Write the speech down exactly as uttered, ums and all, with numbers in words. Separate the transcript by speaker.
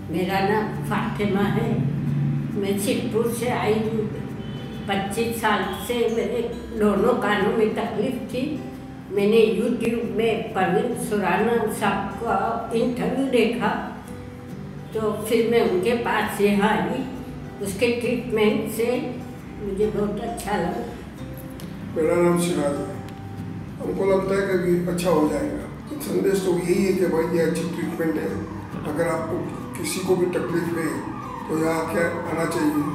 Speaker 1: मेरा नाम फातिमा है। मैं सिद्धपुर से आई हूँ। पच्चीस साल से मेरे दोनों कानों में तकलीफ थी। मैंने यूट्यूब में परवीन सुराना साहब का इंटरव्यू देखा, तो फिर मैं उनके पास यहाँ आई। उसके ट्रीटमेंट से मुझे बहुत अच्छा लगा।
Speaker 2: मेरा नाम सिराज है। हमको लगता है कि अच्छा हो जाएगा। संदेश तो यही है कि भाई ये अच्छी ट्रीटमेंट है। अगर आपको किसी को भी तकलीफ है तो यहाँ क्या आना चाहिए।